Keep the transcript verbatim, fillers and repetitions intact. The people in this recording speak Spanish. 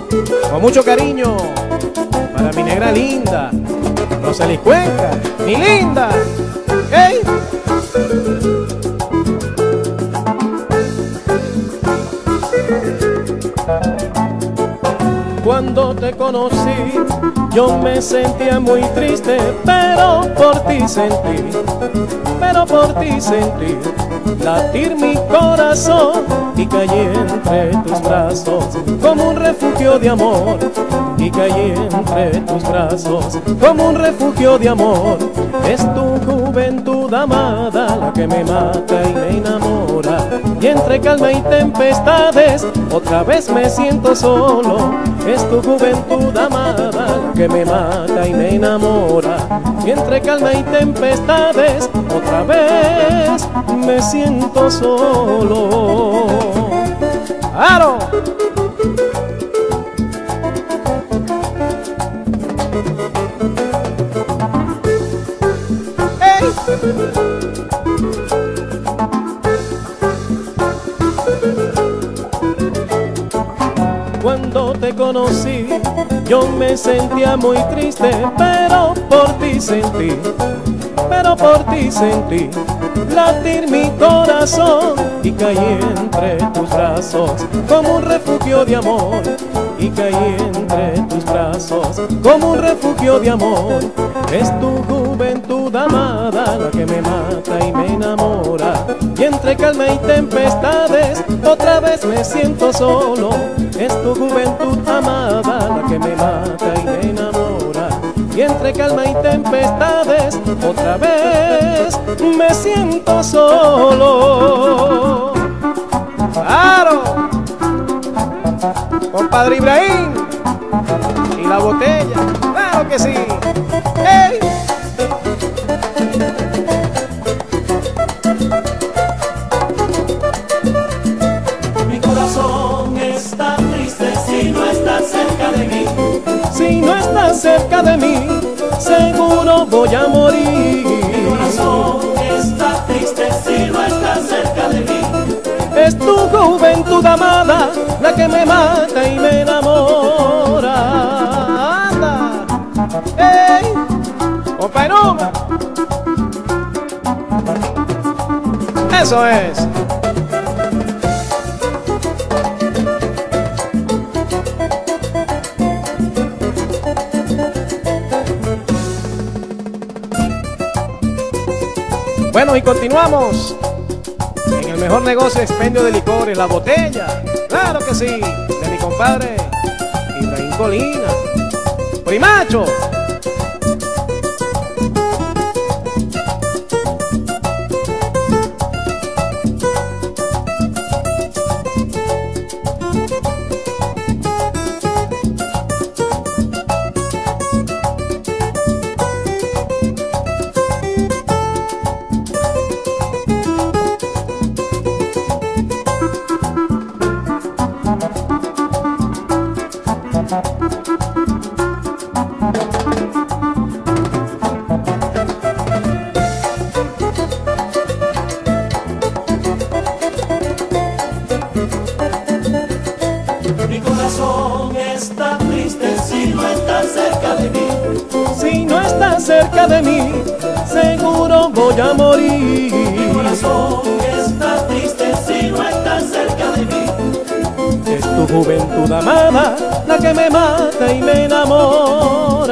con mucho cariño para mi negra linda, Rosely Cuenca, mi linda. ¿Okay? Cuando te conocí, yo me sentía muy triste, pero por ti sentí, pero por ti sentí latir mi corazón y caí entre tus brazos como un refugio de amor, y caí entre tus brazos como un refugio de amor. Es tu juventud amada la que me mata y me enamora, y entre calma y tempestades otra vez me siento solo. Es tu juventud amada la que me mata y me enamora, y entre calma y tempestades otra vez me siento solo. ¡Claro! ¡Ey! Cuando te conocí, yo me sentía muy triste, pero por ti sentí, pero por ti sentí latir mi corazón, y caí entre tus brazos como un refugio de amor, y caí entre tus brazos como un refugio de amor. Es tu juventud amada la que me mata y me enamora, y entre calma y tempestades otra vez me siento solo. Es tu juventud amada la que me mata y me enamora, y entre calma y tempestades otra vez me siento solo. ¡Claro! Compadre Ibrahim y la botella, ¡claro que sí! ¡Ey! Mi corazón está triste si no estás cerca de mí. Si no estás cerca de mí, seguro voy a morir. Mi corazón está triste si no estás cerca de mí. Es tu juventud amada la que me mata y me enamora. ¡Anda! ¡Ey! ¡Compa Numa! ¡Eso es! Bueno, y continuamos en el mejor negocio expendio de licores, La Botella, claro que sí, de mi compadre Ibrahim Colina, Primacho. Mi corazón está triste si no estás cerca de mí. Si no estás cerca de mí, seguro voy a morir. Mi corazón está triste si no estás cerca de mí. Es tu juventud amada la que me mata y me enamora.